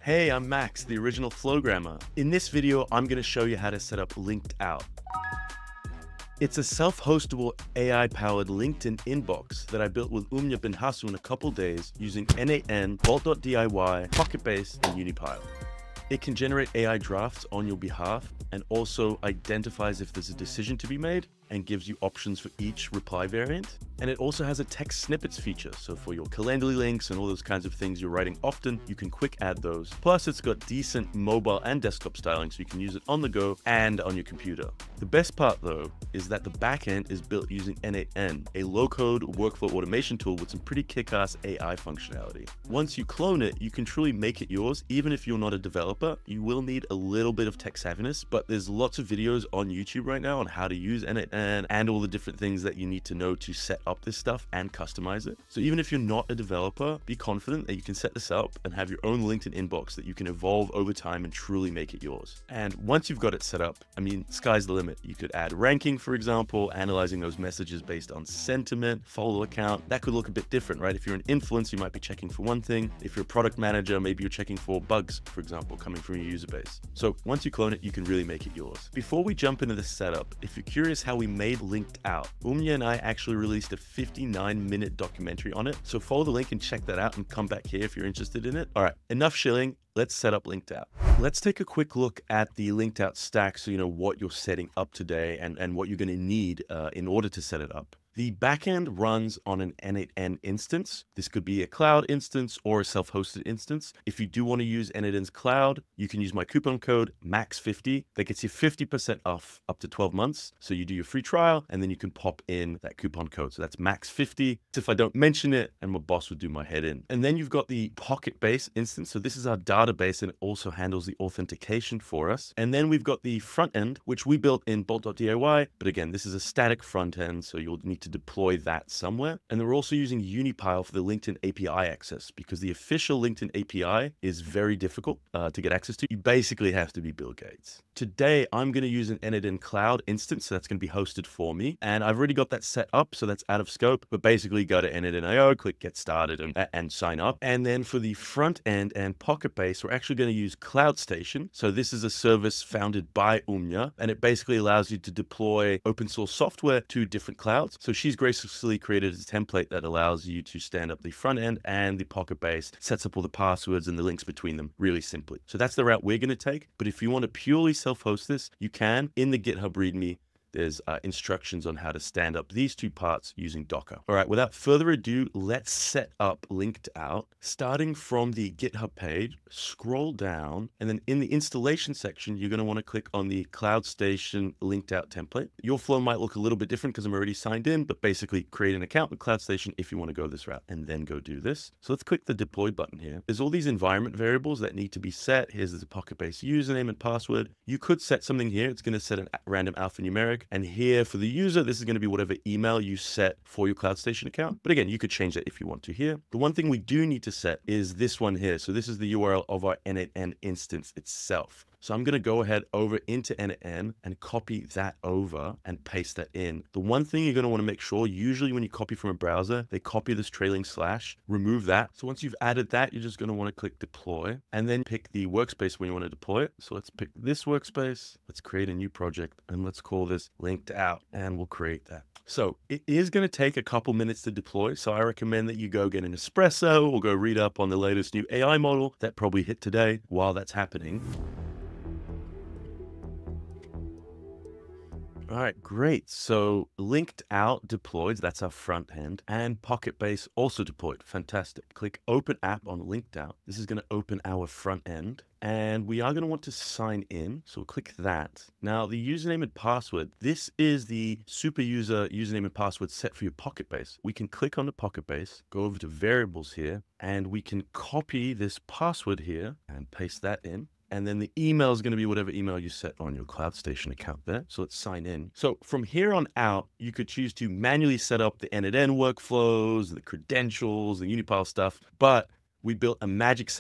Hey, I'm Max, the original Flowgrammer. In this video, I'm going to show you how to set up LinkedOut. It's a self-hostable AI-powered LinkedIn inbox that I built with Umnya bin Hasu in a couple days using n8n, Vault.diy, Pocketbase, and Unipile. It can generate AI drafts on your behalf and also identifies if there's a decision to be made and gives you options for each reply variant. And it also has a text snippets feature. So for your Calendly links and all those kinds of things you're writing often, you can quick add those. Plus it's got decent mobile and desktop styling, so you can use it on the go and on your computer. The best part though, is that the backend is built using n8n, a low-code workflow automation tool with some pretty kick-ass AI functionality. Once you clone it, you can truly make it yours. Even if you're not a developer, you will need a little bit of tech savviness, but there's lots of videos on YouTube right now on how to use n8n and all the different things that you need to know to set up this stuff and customize it. So even if you're not a developer, be confident that you can set this up and have your own LinkedIn inbox that you can evolve over time and truly make it yours. And once you've got it set up, I mean, sky's the limit. You could add ranking, for example, analyzing those messages based on sentiment, follow account. That could look a bit different, right? If you're an influencer, you might be checking for one thing. If you're a product manager, maybe you're checking for bugs, for example, coming from your user base. So once you clone it, you can really make it yours. Before we jump into the setup, if you're curious how we made LinkedOut, Umnya and I actually released a 59-minute documentary on it. So follow the link and check that out and come back here if you're interested in it. All right, enough shilling. Let's set up LinkedOut. Let's take a quick look at the LinkedOut stack so you know what you're setting up today and what you're going to need in order to set it up. The backend runs on an n8n instance. This could be a cloud instance or a self-hosted instance. If you do want to use n8n's cloud, you can use my coupon code MAX50. That gets you 50% off up to 12 months. So you do your free trial and then you can pop in that coupon code. So that's MAX50. If I don't mention it, and my boss would do my head in. And then you've got the Pocketbase instance. So this is our database and it also handles the authentication for us. And then we've got the front end, which we built in Bolt.diy. But again, this is a static front end, so you'll need to deploy that somewhere. And then we're also using Unipile for the LinkedIn API access because the official LinkedIn API is very difficult to get access to. You basically have to be Bill Gates. Today, I'm going to use an n8n cloud instance, so that's going to be hosted for me. And I've already got that set up, so that's out of scope. But basically, go to n8n.io, click Get Started, and sign up. And then for the front end and Pocketbase, we're actually going to use CloudStation. So this is a service founded by Umnya, and it basically allows you to deploy open source software to different clouds. So she's graciously created a template that allows you to stand up the front end and the Pocketbase, sets up all the passwords and the links between them really simply. So that's the route we're going to take. But if you want to purely self-host this, you can. In the GitHub README, there's instructions on how to stand up these two parts using Docker. All right, without further ado, let's set up LinkedOut. Starting from the GitHub page, scroll down, and then in the installation section, you're going to want to click on the CloudStation LinkedOut template. Your flow might look a little bit different because I'm already signed in, but basically create an account with CloudStation if you want to go this route, and then go do this. So let's click the deploy button here. There's all these environment variables that need to be set. Here's the Pocketbase username and password. You could set something here. It's going to set a random alphanumeric. And here for the user, this is going to be whatever email you set for your CloudStation account. But again, you could change that if you want to here. The one thing we do need to set is this one here. So this is the URL of our n8n instance itself. So I'm going to go ahead over into n8n and copy that over and paste that in. The one thing you're going to want to make sure, usually when you copy from a browser, they copy this trailing slash, remove that. So once you've added that, you're just going to want to click deploy and then pick the workspace when you want to deploy it. So let's pick this workspace. Let's create a new project and let's call this LinkedOut and we'll create that. So it is going to take a couple minutes to deploy. So I recommend that you go get an espresso or go read up on the latest new AI model that probably hit today while that's happening. All right, great. So LinkedOut deployed, that's our front end, and Pocketbase also deployed. Fantastic. Click Open App on LinkedOut. This is going to open our front end, and we are going to want to sign in. So we'll click that. Now, the username and password, this is the super user username and password set for your Pocketbase. We can click on the Pocketbase, go over to variables here, and we can copy this password here and paste that in. And then the email is going to be whatever email you set on your CloudStation account there. So let's sign in. So from here on out, you could choose to manually set up the n8n workflows, the credentials, the Unipile stuff. But we built a magic setup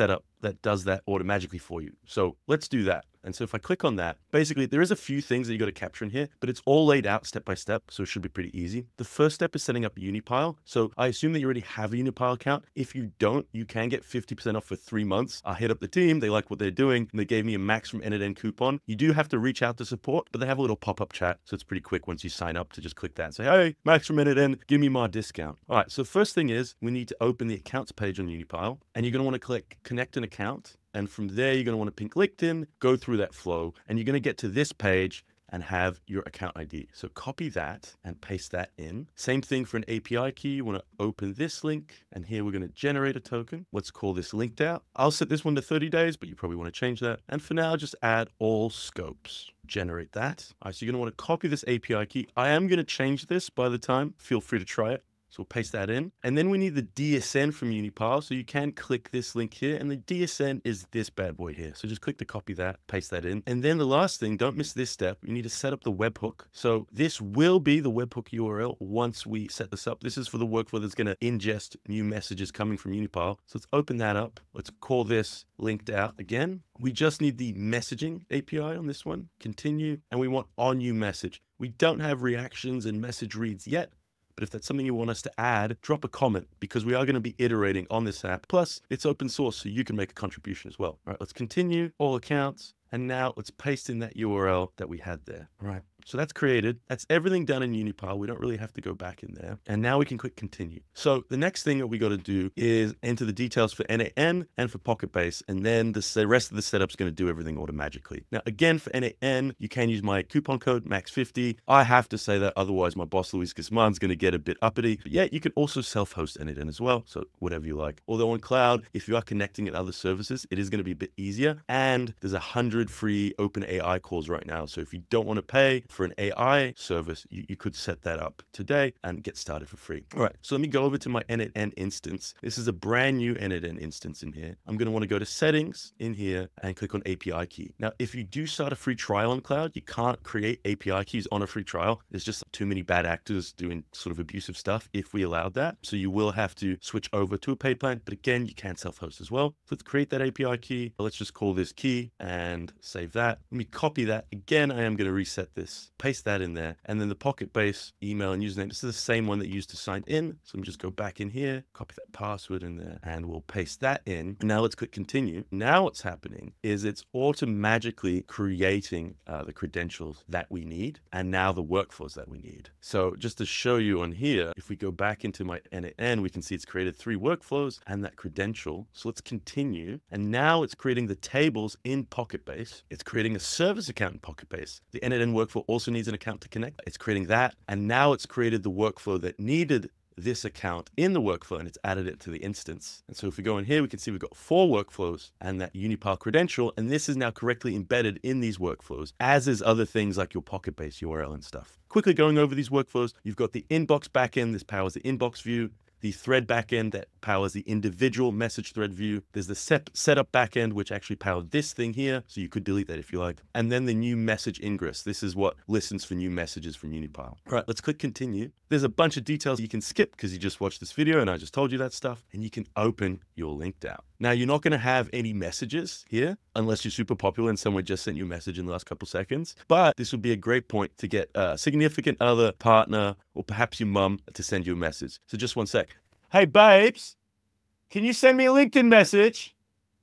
that does that automatically for you. So let's do that. And so if I click on that, basically there is a few things that you got to capture in here, but it's all laid out step by step. So it should be pretty easy. The first step is setting up a Unipile. So I assume that you already have a Unipile account. If you don't, you can get 50% off for 3 months. I hit up the team. They like what they're doing. And they gave me a Max from n8n coupon. You do have to reach out to support, but they have a little pop-up chat. So it's pretty quick once you sign up to just click that and say, hey, Max from n8n, give me my discount. All right. So first thing is we need to open the accounts page on Unipile, and you're going to want to click connect an account. And from there, you're going to want to pick LinkedIn, go through that flow, and you're going to get to this page and have your account ID. So copy that and paste that in. Same thing for an API key. You want to open this link, and here we're going to generate a token. Let's call this LinkedOut. I'll set this one to 30 days, but you probably want to change that. And for now, just add all scopes. Generate that. All right, so you're going to want to copy this API key. I am going to change this by the time. Feel free to try it. So we'll paste that in. And then we need the DSN from Unipile. So you can click this link here, and the DSN is this bad boy here. So just click to copy that, paste that in. And then the last thing, don't miss this step. You need to set up the webhook. So this will be the webhook URL once we set this up. This is for the workflow that's going to ingest new messages coming from Unipile. So let's open that up. Let's call this LinkedOut again. We just need the messaging API on this one. Continue. And we want on new message. We don't have reactions and message reads yet. But if that's something you want us to add, drop a comment, because we are going to be iterating on this app. Plus, it's open source, so you can make a contribution as well. All right, let's continue, all accounts. And now let's paste in that URL that we had there. All right, so that's created. That's everything done in Unipile. We don't really have to go back in there. And now we can click continue. So the next thing that we got to do is enter the details for n8n and for Pocketbase. And then the rest of the setup is going to do everything automatically. Now, again, for n8n, you can use my coupon code, max50. I have to say that, otherwise my boss, Luis Guzman's going to get a bit uppity. But yeah, you can also self-host n8n as well. So whatever you like. Although on cloud, if you are connecting at other services, it is going to be a bit easier. And there's 100 free OpenAI calls right now. So if you don't want to pay for an AI service, you could set that up today and get started for free. All right, so let me go over to my n8n instance. This is a brand new n8n instance in here. I'm going to want to go to settings in here and click on API key. Now, if you do start a free trial on cloud, you can't create API keys on a free trial. There's just too many bad actors doing sort of abusive stuff if we allowed that. So you will have to switch over to a paid plan. But again, you can self-host as well. So let's create that API key. Let's just call this key and save that. Let me copy that. Again, I am going to reset this, paste that in there. And then the Pocketbase email and username, this is the same one that you used to sign in. So let me just go back in here, copy that password in there, and we'll paste that in. Now let's click continue. Now what's happening is it's automatically creating the credentials that we need, and now the workflows that we need. So just to show you on here, if we go back into my n8n, we can see it's created 3 workflows and that credential. So let's continue. And now it's creating the tables in Pocketbase. It's creating a service account in Pocketbase. The n8n workflow also needs an account to connect. It's creating that. And now it's created the workflow that needed this account in the workflow, and it's added it to the instance. And so if we go in here, we can see we've got 4 workflows and that Unipile credential, and this is now correctly embedded in these workflows, as is other things like your Pocketbase URL and stuff. Quickly going over these workflows, you've got the inbox backend. This powers the inbox view. The thread backend that powers the individual message thread view. There's the setup backend, which actually powered this thing here. So you could delete that if you like. And then the new message ingress. This is what listens for new messages from Unipile. All right, let's click continue. There's a bunch of details you can skip because you just watched this video and I just told you that stuff. And you can open your LinkedOut. Now, you're not going to have any messages here unless you're super popular and someone just sent you a message in the last couple seconds. But this would be a great point to get a significant other, partner, or perhaps your mum to send you a message. So just one sec. Hey, babes, can you send me a LinkedIn message?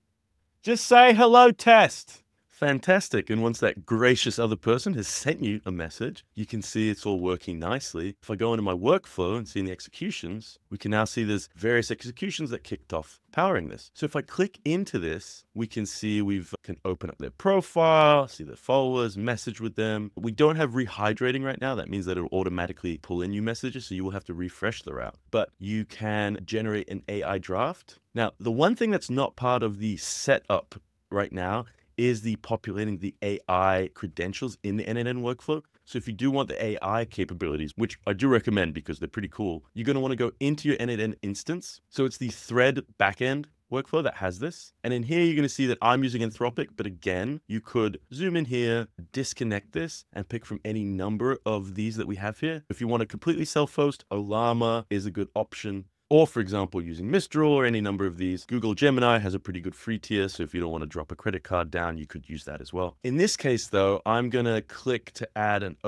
Just say hello, test. Fantastic. And once that gracious other person has sent you a message, you can see it's all working nicely. If I go into my workflow and see in the executions, we can now see there's various executions that kicked off powering this. So if I click into this, we can see can open up their profile, see their followers, message with them. We don't have rehydrating right now. That means that it'll automatically pull in new messages. So you will have to refresh the route, but you can generate an AI draft. Now, the one thing that's not part of the setup right now is the populating the AI credentials in the n8n workflow. So if you do want the AI capabilities, which I do recommend because they're pretty cool, you're going to want to go into your n8n instance. So it's the thread backend workflow that has this. And in here, you're going to see that I'm using Anthropic, but again, you could zoom in here, disconnect this, and pick from any number of these that we have here. If you want to completely self-host, Olama is a good option. Or for example, using Mistral or any number of these. Google Gemini has a pretty good free tier, so if you don't want to drop a credit card down, you could use that as well. In this case though, I'm gonna click to add an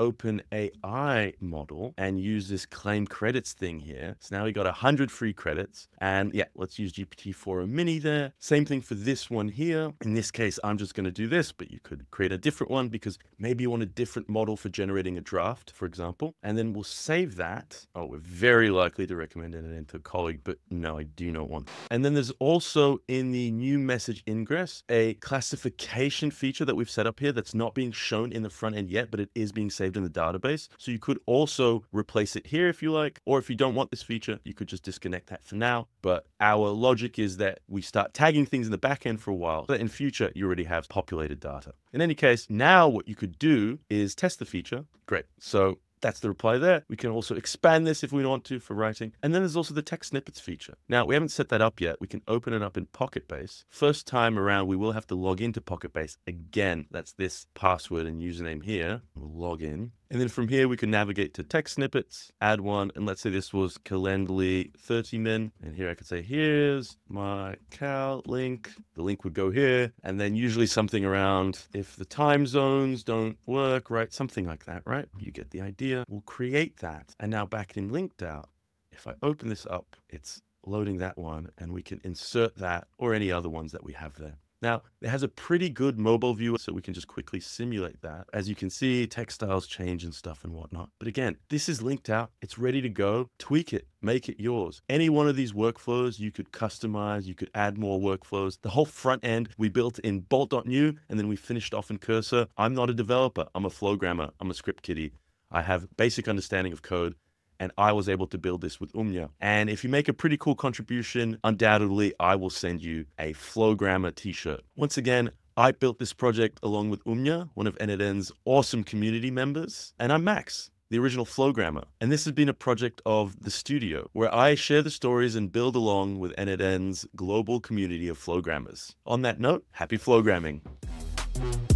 OpenAI model and use this claim credits thing here. So now we got 100 free credits, and yeah, let's use GPT-4o mini there. Same thing for this one here. In this case, I'm just gonna do this, but you could create a different one because maybe you want a different model for generating a draft, for example, and then we'll save that. Oh, we're very likely to recommend it into a colleague, but no, I do not want. And then there's also in the new message ingress, a classification feature that we've set up here that's not being shown in the front end yet, but it is being saved in the database. So you could also replace it here if you like, or if you don't want this feature, you could just disconnect that for now. But our logic is that we start tagging things in the back end for a while, but in future, you already have populated data. In any case, now what you could do is test the feature. Great. So that's the reply there. We can also expand this if we want to for writing. And then there's also the text snippets feature. Now, we haven't set that up yet. We can open it up in Pocketbase. First time around, we will have to log into Pocketbase again. That's this password and username here. We'll log in. And then from here, we can navigate to text snippets, add one. And let's say this was Calendly 30min. And here I could say, here's my Cal link. The link would go here. And then usually something around if the time zones don't work, right? Something like that, right? You get the idea. We'll create that. And now back in LinkedOut, if I open this up, it's loading that one and we can insert that or any other ones that we have there. Now, it has a pretty good mobile view, so we can just quickly simulate that. As you can see, text styles change and stuff and whatnot. But again, this is linked out. It's ready to go. Tweak it. Make it yours. Any one of these workflows you could customize. You could add more workflows. The whole front end we built in Bolt.new, and then we finished off in Cursor. I'm not a developer. I'm a flowgrammer. I'm a script kiddie. I have basic understanding of code. And I was able to build this with Umnya. And if you make a pretty cool contribution, undoubtedly, I will send you a Flowgrammer t-shirt. Once again, I built this project along with Umnya, one of n8n's awesome community members. And I'm Max, the original Flowgrammer. And this has been a project of the studio, where I share the stories and build along with n8n's global community of Flowgrammers. On that note, happy Flowgramming.